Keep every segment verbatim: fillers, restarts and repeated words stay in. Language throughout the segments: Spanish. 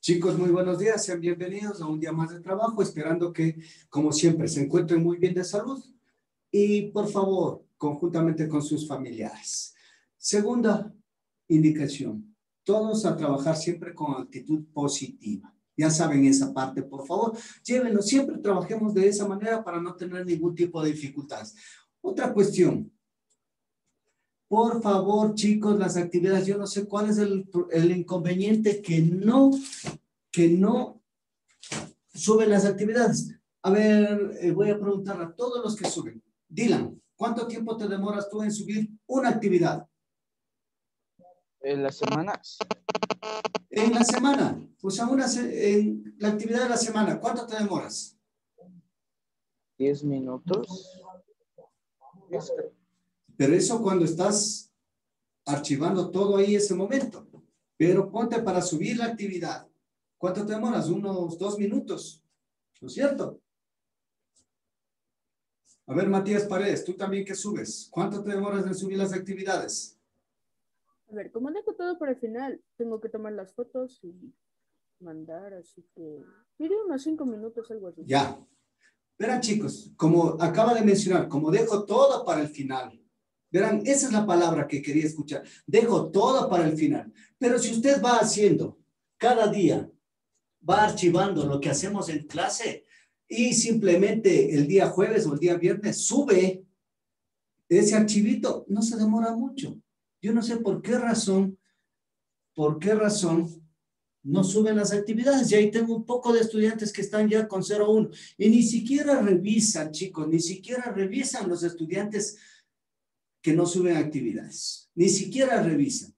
Chicos, muy buenos días, sean bienvenidos a un día más de trabajo, esperando que, como siempre, se encuentren muy bien de salud y, por favor, conjuntamente con sus familiares. Segunda indicación, todos a trabajar siempre con actitud positiva. Ya saben esa parte, por favor, llévenlo, siempre trabajemos de esa manera para no tener ningún tipo de dificultades. Otra cuestión. Por favor, chicos, las actividades, yo no sé cuál es el, el inconveniente que no, que no suben las actividades. A ver, eh, voy a preguntar a todos los que suben. Dylan, ¿cuánto tiempo te demoras tú en subir una actividad? En las semanas. En la semana, o sea, una se en la actividad de la semana, ¿cuánto te demoras? diez minutos. Pero eso cuando estás archivando todo ahí ese momento. Pero ponte para subir la actividad. ¿Cuánto te demoras? Unos dos minutos, ¿no es cierto? A ver, Matías Paredes, tú también que subes. ¿Cuánto te demoras en subir las actividades? A ver, como dejo todo para el final, tengo que tomar las fotos y mandar, así que diré unos cinco minutos, algo así. Ya. Verán, chicos, como acaba de mencionar, como dejo todo para el final. Verán, esa es la palabra que quería escuchar. Dejo todo para el final. Pero si usted va haciendo cada día, va archivando lo que hacemos en clase y simplemente el día jueves o el día viernes sube ese archivito, no se demora mucho. Yo no sé por qué razón, por qué razón no suben las actividades. Y ahí tengo un poco de estudiantes que están ya con cero uno y ni siquiera revisan, chicos, ni siquiera revisan los estudiantes que no suben actividades. Ni siquiera revisan.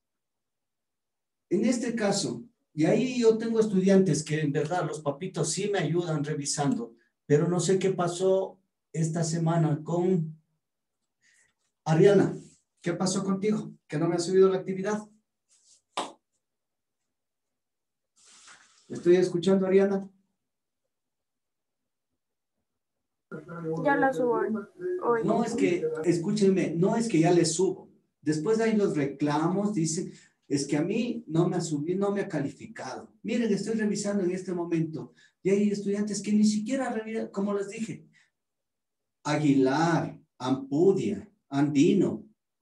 En este caso, y ahí yo tengo estudiantes que en verdad los papitos sí me ayudan revisando, pero no sé qué pasó esta semana con Ariana. ¿Qué pasó contigo? ¿Que no me ha subido la actividad? ¿Estoy escuchando, Ariana? Ya la subo hoy. No es que, escúchenme, no es que ya les subo. Después hay los reclamos, dicen, es que a mí no me ha subido, no me ha calificado. Miren, estoy revisando en este momento y hay estudiantes que ni siquiera revisan, como les dije, Aguilar, Ampudia, Andino,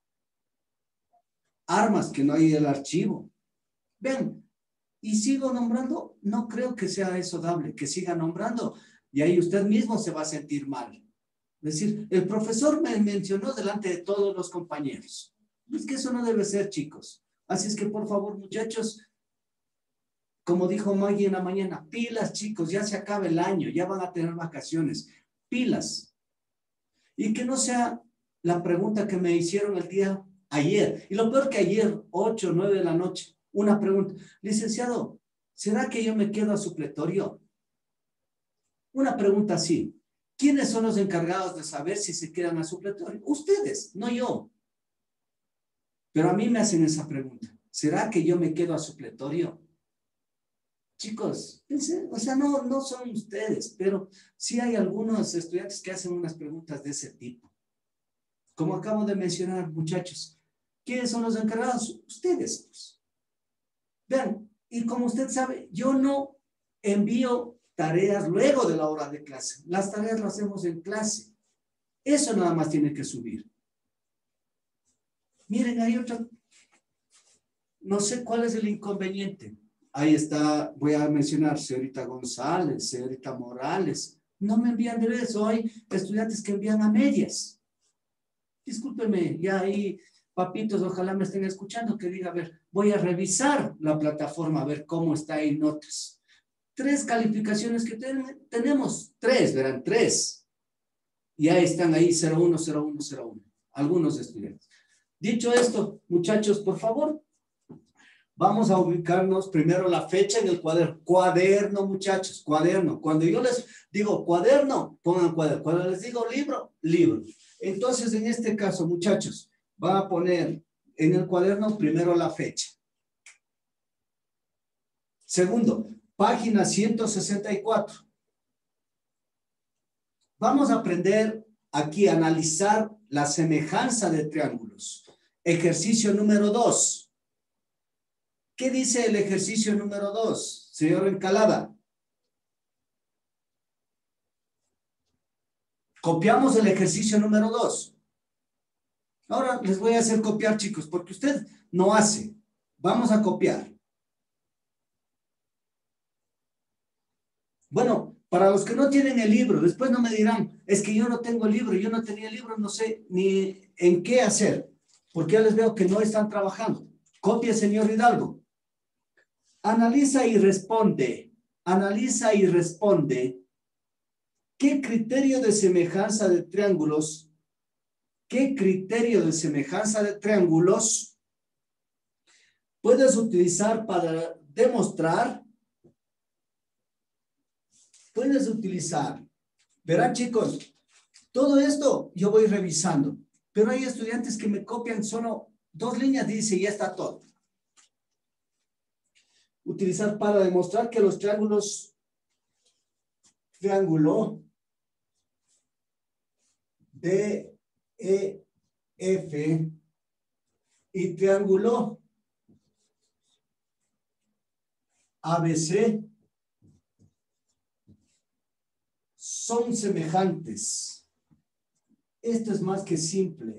Armas, que no hay el archivo. Ven, y sigo nombrando, no creo que sea eso dable, que siga nombrando, y ahí usted mismo se va a sentir mal. Es decir, el profesor me mencionó delante de todos los compañeros. Es que eso no debe ser, chicos. Así es que, por favor, muchachos, como dijo Maggie en la mañana, pilas, chicos, ya se acaba el año, ya van a tener vacaciones. Pilas. Y que no sea la pregunta que me hicieron el día ayer. Y lo peor que ayer, ocho, nueve de la noche, una pregunta. Licenciado, ¿será que yo me quedo a supletorio? Una pregunta así. ¿Quiénes son los encargados de saber si se quedan a supletorio? Ustedes, no yo. Pero a mí me hacen esa pregunta. ¿Será que yo me quedo a supletorio? Chicos, pensé, o sea, no, no son ustedes, pero sí hay algunos estudiantes que hacen unas preguntas de ese tipo. Como acabo de mencionar, muchachos, ¿quiénes son los encargados? Ustedes. Pues. Vean, y como usted sabe, yo no envío tareas luego de la hora de clase. Las tareas las hacemos en clase. Eso nada más tiene que subir. Miren, hay otra. No sé cuál es el inconveniente. Ahí está, voy a mencionar, señorita González, señorita Morales. No me envían de eso. Hay estudiantes que envían a medias. Discúlpeme, ya ahí, papitos, ojalá me estén escuchando, que diga, a ver, voy a revisar la plataforma, a ver cómo está ahí notas. Tres calificaciones que ten, tenemos, tres, verán, tres. Y ahí están ahí cero uno, cero uno, cero uno. Algunos estudiantes. Dicho esto, muchachos, por favor, vamos a ubicarnos primero la fecha en el cuaderno. Cuaderno, muchachos, cuaderno. Cuando yo les digo cuaderno, pongan cuaderno. Cuando les digo libro, libro. Entonces, en este caso, muchachos, va a poner en el cuaderno primero la fecha. Segundo, página ciento sesenta y cuatro. Vamos a aprender aquí a analizar la semejanza de triángulos. Ejercicio número dos. ¿Qué dice el ejercicio número dos, señor Encalada? Copiamos el ejercicio número dos. Ahora les voy a hacer copiar, chicos, porque usted no hace. Vamos a copiar. Bueno, para los que no tienen el libro, después no me dirán, es que yo no tengo el libro, yo no tenía el libro, no sé ni en qué hacer, porque ya les veo que no están trabajando. Copia, señor Hidalgo. Analiza y responde. Analiza y responde. ¿Qué criterio de semejanza de triángulos? ¿Qué criterio de semejanza de triángulos puedes utilizar para demostrar? Puedes utilizar. Verán, chicos, todo esto yo voy revisando, pero hay estudiantes que me copian solo dos líneas, dice, y ya está todo. Utilizar para demostrar que los triángulos, triángulo D E F y triángulo A B C son semejantes. Esto es más que simple.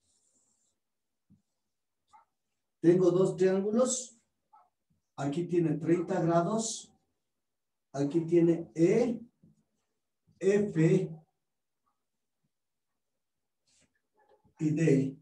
Tengo dos triángulos. Aquí tiene treinta grados. Aquí tiene E, F y D.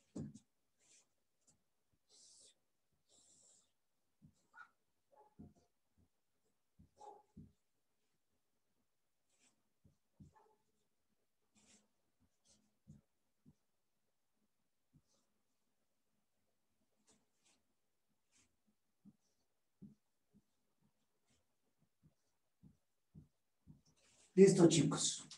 Listo, chicos.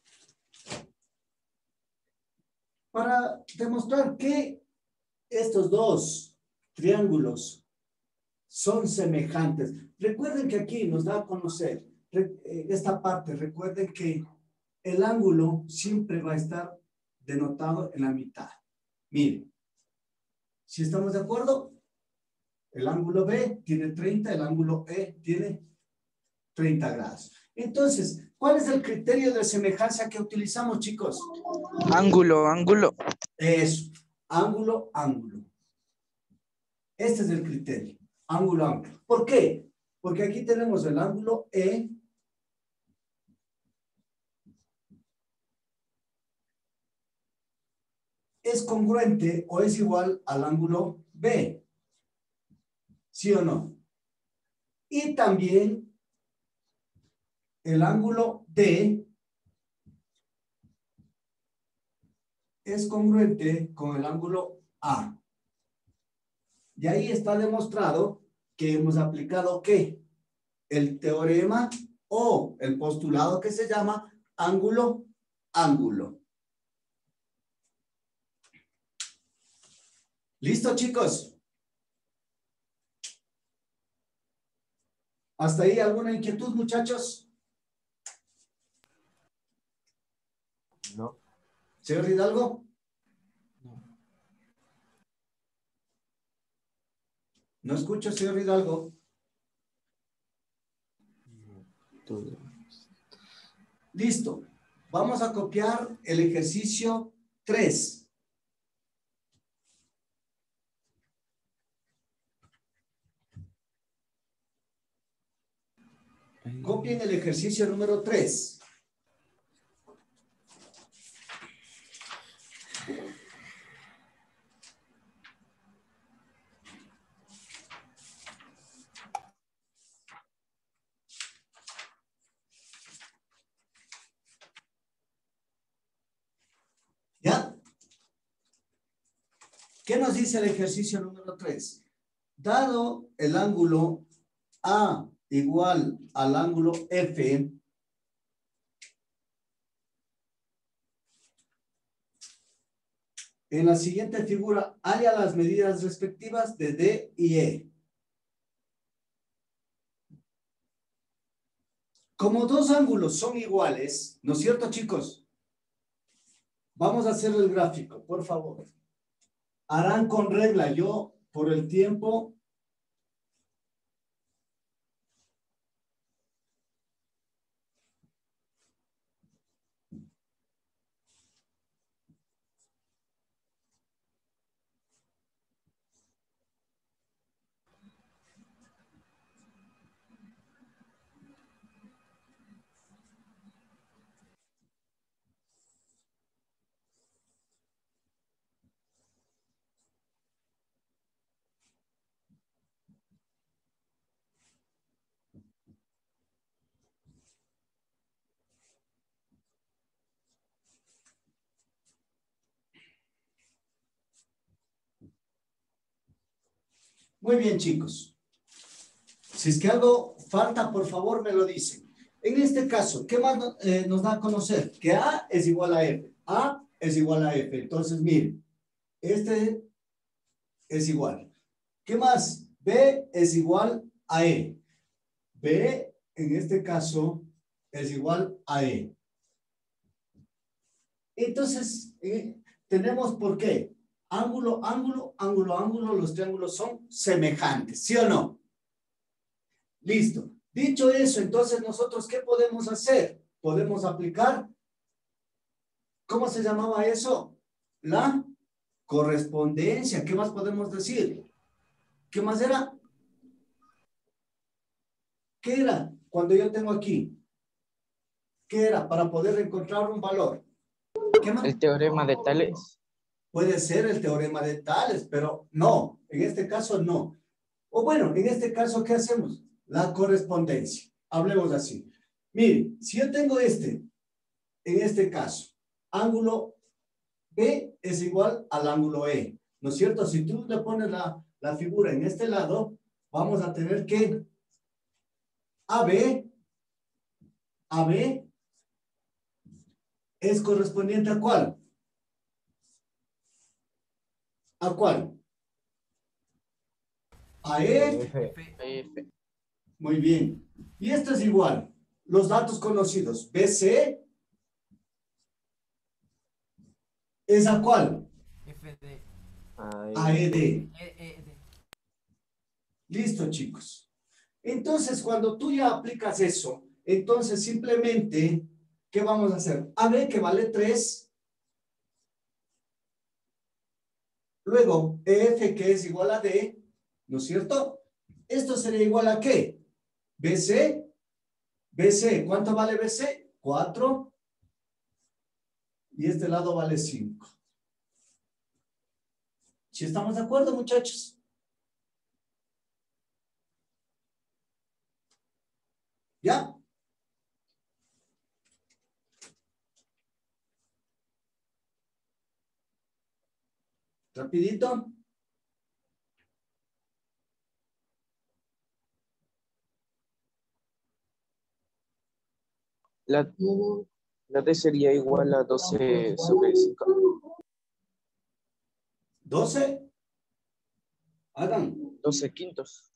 Para demostrar que estos dos triángulos son semejantes. Recuerden que aquí nos da a conocer esta parte. Recuerden que el ángulo siempre va a estar denotado en la mitad. Miren, si estamos de acuerdo, el ángulo B tiene treinta, el ángulo E tiene treinta grados. Entonces, ¿cuál es el criterio de semejanza que utilizamos, chicos? Ángulo, ángulo. Eso, ángulo, ángulo. Este es el criterio, ángulo, ángulo. ¿Por qué? Porque aquí tenemos el ángulo E es congruente o es igual al ángulo B. ¿Sí o no? Y también el ángulo D es congruente con el ángulo A. Y ahí está demostrado que hemos aplicado ¿qué? El teorema o el postulado que se llama ángulo, ángulo. ¿Listo, chicos? ¿Hasta ahí alguna inquietud, muchachos? No. ¿Señor Hidalgo? No. No escucho, señor Hidalgo. Todo. Listo. Vamos a copiar el ejercicio tres. Copien el ejercicio número tres. ¿Ya? ¿Qué nos dice el ejercicio número tres? Dado el ángulo A igual al ángulo F, en la siguiente figura halla las medidas respectivas de D y E. Como dos ángulos son iguales, ¿no es cierto, chicos? Vamos a hacer el gráfico, por favor. Harán con regla. Yo, por el tiempo, Muy bien, chicos. Si es que algo falta, por favor, me lo dicen. En este caso, ¿qué más eh, nos da a conocer? Que A es igual a F. A es igual a F. Entonces, miren, este es igual. ¿Qué más? B es igual a E. B, en este caso, es igual a E. Entonces, eh, tenemos por qué. Ángulo, ángulo, ángulo, ángulo, los triángulos son semejantes, ¿sí o no? Listo. Dicho eso, entonces nosotros, ¿qué podemos hacer? Podemos aplicar, ¿cómo se llamaba eso? La correspondencia. ¿Qué más podemos decir? ¿Qué más era? ¿Qué era cuando yo tengo aquí? ¿Qué era para poder encontrar un valor? ¿Qué más? El teorema de Tales. Puede ser el teorema de Tales, pero no, en este caso no. O bueno, en este caso, ¿qué hacemos? La correspondencia. Hablemos así. Mire, si yo tengo este, en este caso, ángulo B es igual al ángulo E, ¿no es cierto? Si tú le pones la, la figura en este lado, vamos a tener que A B, A B es correspondiente a ¿cuál? ¿A cuál? A E. F. Muy bien. Y esto es igual. Los datos conocidos. B C es a ¿cuál? F D. A E D. E, E, D. Listo, chicos. Entonces, cuando tú ya aplicas eso, entonces simplemente, ¿qué vamos a hacer? A B que vale tres. Luego, E F que es igual a D, ¿no es cierto? Esto sería igual a ¿qué? B C. B C, ¿cuánto vale B C? cuatro. Y este lado vale cinco. ¿Sí estamos de acuerdo, muchachos? ¿Ya? Rapidito. La, la D sería igual a doce sobre cinco. doce. Hagan. doce quintos.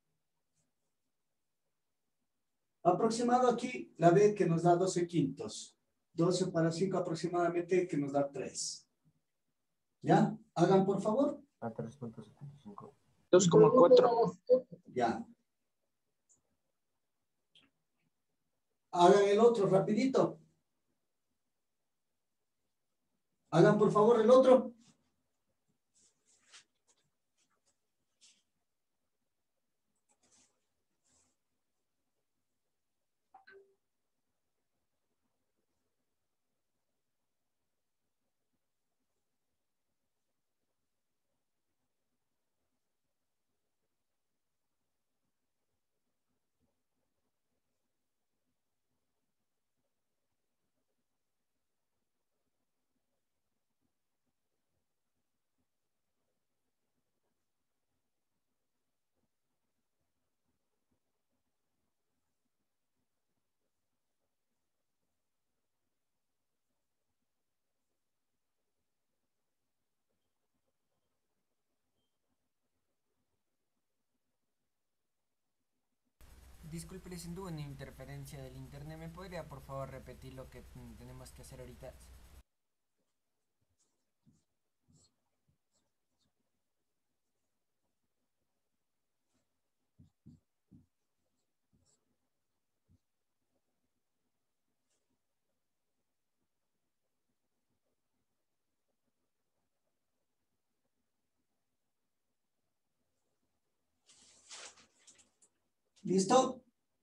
Aproximado aquí, la B que nos da doce quintos. doce para cinco aproximadamente que nos da tres. ¿Ya? Hagan, por favor. A tres punto setenta y cinco. dos coma cuatro. Ya. Hagan el otro, rapidito. Hagan, por favor, el otro. Disculpe, le siento una interferencia del internet. ¿Me podría por favor repetir lo que mm, tenemos que hacer ahorita? ¿Listo?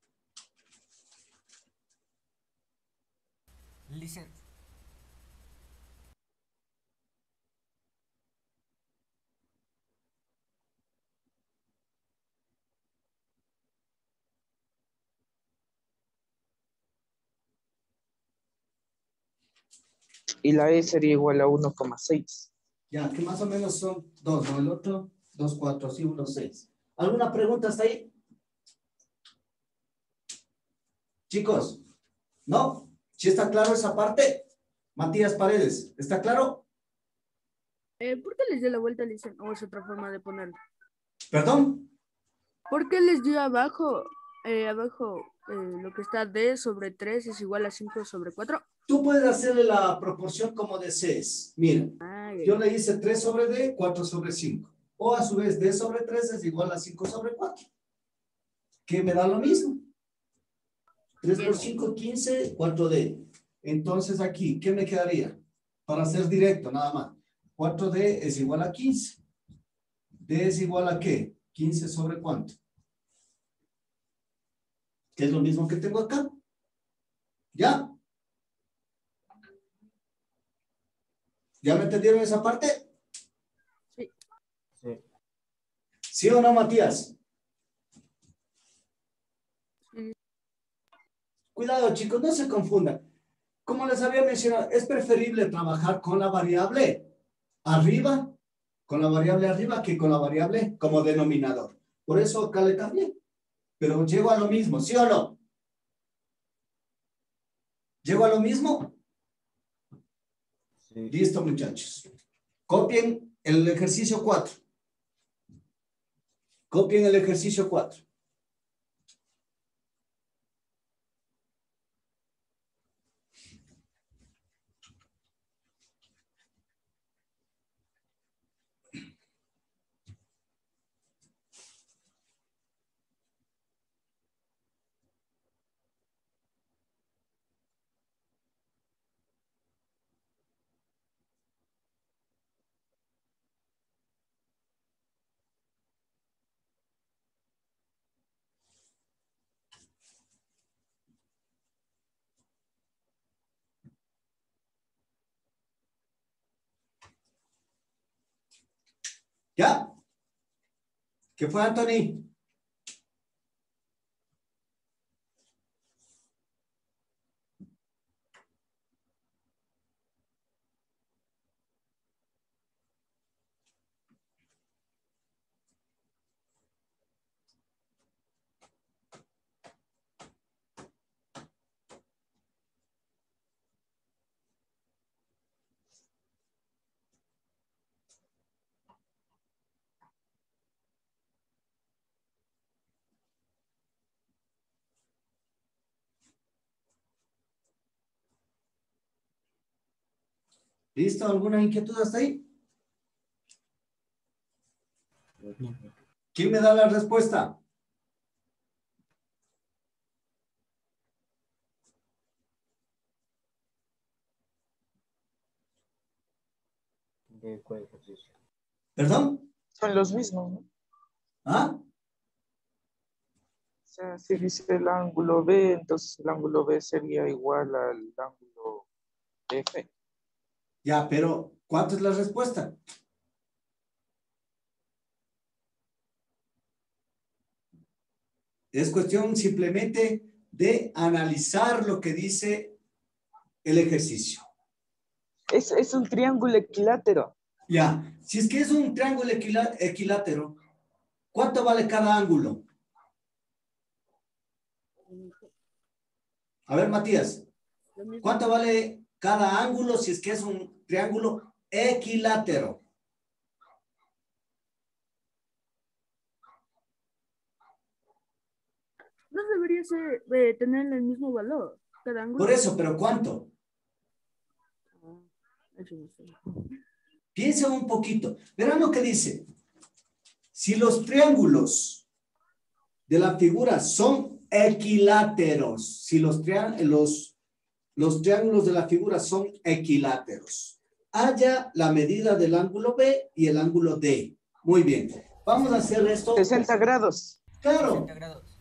Listen. Y la E sería igual a uno coma seis. Ya, que más o menos son dos, ¿no? El otro, dos, cuatro, sí, uno, seis. ¿Alguna pregunta hasta ahí? Chicos, ¿no? ¿Sí está claro esa parte? Matías Paredes, ¿está claro? Eh, ¿por qué les dio la vuelta? Le dicen, o es otra forma de ponerlo. ¿Perdón? ¿Por qué les dio abajo? Eh, abajo eh, lo que está D sobre tres es igual a cinco sobre cuatro. Tú puedes hacerle la proporción como desees. Mira, Ah, yo le hice tres sobre D, cuatro sobre cinco. O a su vez, D sobre tres es igual a cinco sobre cuatro. Que me da lo mismo. tres por cinco, quince, cuatro D. Entonces aquí, ¿qué me quedaría? Para ser directo, nada más. cuatro D es igual a quince. D es igual a ¿qué? quince sobre ¿cuánto? Que es lo mismo que tengo acá. ¿Ya? ¿Ya me entendieron esa parte? Sí. Sí. ¿Sí o no, Matías? Sí. Cuidado, chicos, no se confundan. Como les había mencionado, es preferible trabajar con la variable arriba, con la variable arriba, que con la variable como denominador. Por eso acá le cambié. Pero llego a lo mismo, ¿sí o no? ¿Llego a lo mismo? Sí. Listo, muchachos. Copien el ejercicio cuatro. Copien el ejercicio cuatro. ¿Ya? ¿Qué fue, Anthony? ¿Listo? ¿Alguna inquietud hasta ahí? ¿Quién me da la respuesta? ¿De cuál ejercicio? ¿Perdón? Son los mismos, ¿no? O ¿Ah? sea, si dice el ángulo B, entonces el ángulo B sería igual al ángulo F. Ya, pero ¿cuánto es la respuesta? Es cuestión simplemente de analizar lo que dice el ejercicio. Es, es un triángulo equilátero. Ya, si es que es un triángulo equila- equilátero, ¿cuánto vale cada ángulo? A ver, Matías, Lo mismo. ¿cuánto vale cada ángulo si es que es un triángulo equilátero? No debería ser, eh, tener el mismo valor cada ángulo. Por eso, ¿pero cuánto? Ah, eso no sé. Piensen un poquito. Verán lo que dice. Si los triángulos de la figura son equiláteros, si los, trián- los, los triángulos de la figura son equiláteros, haya la medida del ángulo B y el ángulo D. Muy bien. Vamos a hacer esto. sesenta grados. Claro, sesenta grados.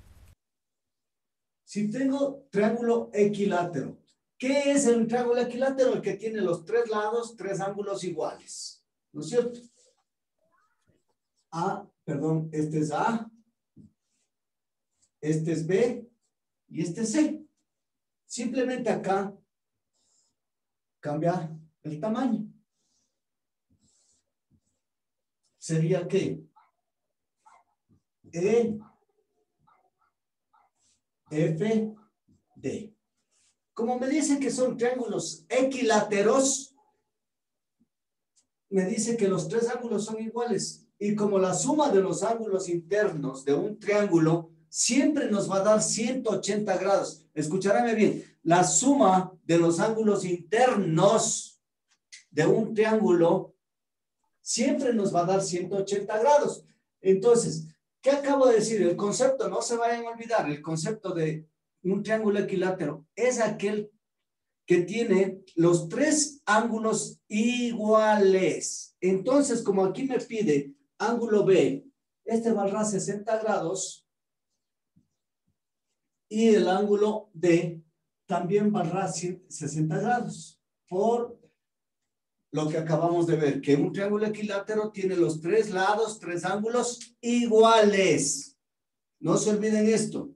si tengo triángulo equilátero, ¿qué es el triángulo equilátero? El que tiene los tres lados, tres ángulos iguales. ¿No es cierto? A, perdón, este es A, este es B y este es C. Simplemente acá cambia el tamaño. ¿Sería qué? E, F, D. Como me dicen que son triángulos equiláteros, me dice que los tres ángulos son iguales. Y como la suma de los ángulos internos de un triángulo siempre nos va a dar ciento ochenta grados. Escuchárame bien. La suma de los ángulos internos de un triángulo siempre nos va a dar ciento ochenta grados. Entonces, ¿qué acabo de decir? El concepto, no se vayan a olvidar, el concepto de un triángulo equilátero es aquel que tiene los tres ángulos iguales. Entonces, como aquí me pide ángulo B, este valdrá sesenta grados y el ángulo D también valdrá sesenta grados por lo que acabamos de ver, que un triángulo equilátero tiene los tres lados, tres ángulos iguales. No se olviden esto.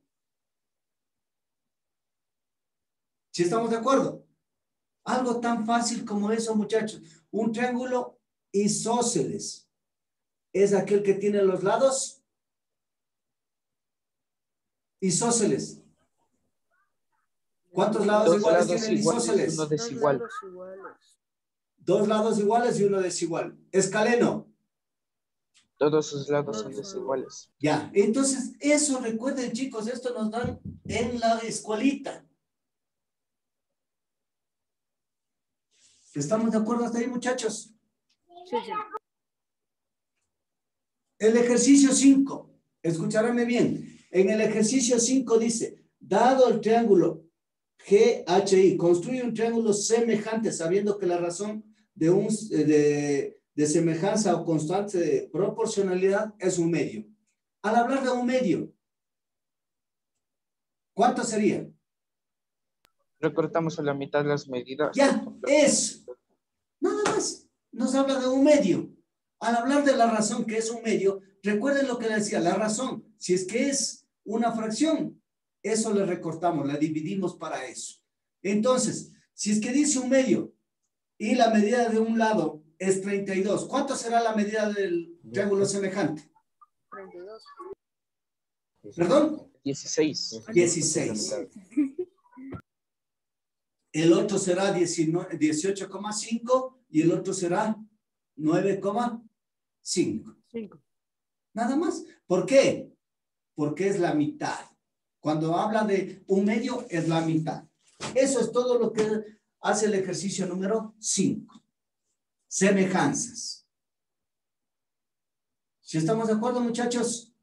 ¿Sí estamos de acuerdo? Algo tan fácil como eso, muchachos. Un triángulo isósceles es aquel que tiene los lados isósceles. ¿Cuántos lados Dos iguales lados tienen iguales, isósceles? uno desigual. Dos lados iguales. Dos lados iguales y uno desigual. Escaleno. Todos sus lados No son son- desiguales. Ya, entonces eso recuerden, chicos, esto nos dan en la escuelita. ¿Estamos de acuerdo hasta ahí, muchachos? Sí, sí. El ejercicio cinco, escuchárame bien. En el ejercicio cinco dice, dado el triángulo G H I, construye un triángulo semejante, sabiendo que la razón de, un, de, de semejanza o constante de proporcionalidad es un medio. Al hablar de un medio, ¿cuánto sería? Recortamos a la mitad las medidas. Ya, es. Nada más. Nos habla de un medio. Al hablar de la razón que es un medio, recuerden lo que le decía, la razón, si es que es una fracción, eso le recortamos, la dividimos para eso. Entonces, si es que dice un medio y la medida de un lado es treinta y dos, ¿cuánto será la medida del triángulo semejante? treinta y dos. ¿Perdón? dieciséis. dieciséis. El otro será dieciocho coma cinco y el otro será nueve coma cinco. Cinco. Nada más. ¿Por qué? Porque es la mitad. Cuando habla de un medio, es la mitad. Eso es todo lo que hace el ejercicio número cinco. Semejanzas. ¿Sí estamos de acuerdo, muchachos?